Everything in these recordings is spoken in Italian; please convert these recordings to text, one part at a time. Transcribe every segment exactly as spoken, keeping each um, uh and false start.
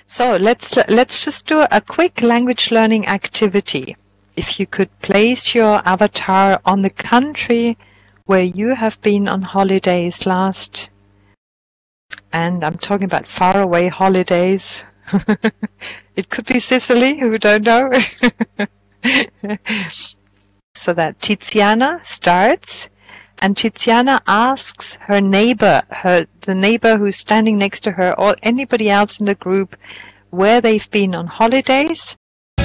So let's let's just do a quick language learning activity. If you could place your avatar on the country where you have been on holidays last, and I'm talking about faraway holidays. It could be Sicily, who don't know. So that Tiziana starts, and Tiziana asks her neighbor, her the neighbor who's standing next to her, or anybody else in the group, where they've been on holidays.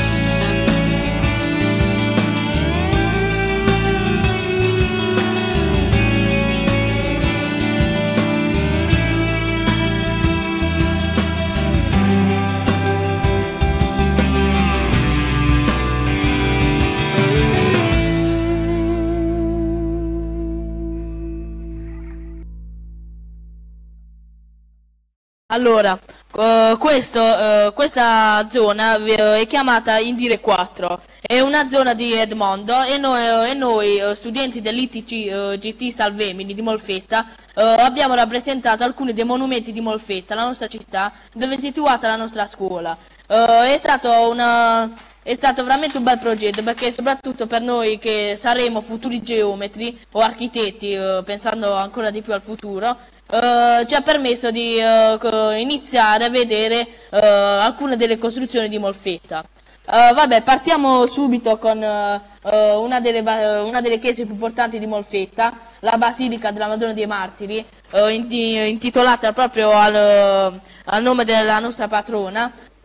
Allora, uh, questo, uh, questa zona uh, è chiamata Indire quattro, è una zona di Edmondo e noi, uh, e noi uh, studenti dell'I T C uh, G T Salvemini di Molfetta uh, abbiamo rappresentato alcuni dei monumenti di Molfetta, la nostra città, dove è situata la nostra scuola. Uh, è stato una... È stato veramente un bel progetto, perché soprattutto per noi che saremo futuri geometri o architetti, eh, pensando ancora di più al futuro, eh, ci ha permesso di eh, iniziare a vedere eh, alcune delle costruzioni di Molfetta. Uh, vabbè, partiamo subito con uh, una, delle, una delle chiese più importanti di Molfetta, la Basilica della Madonna dei Martiri, uh, intitolata proprio al, al nome della nostra patrona.